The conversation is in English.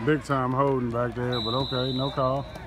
big time holding back there, but okay, no call.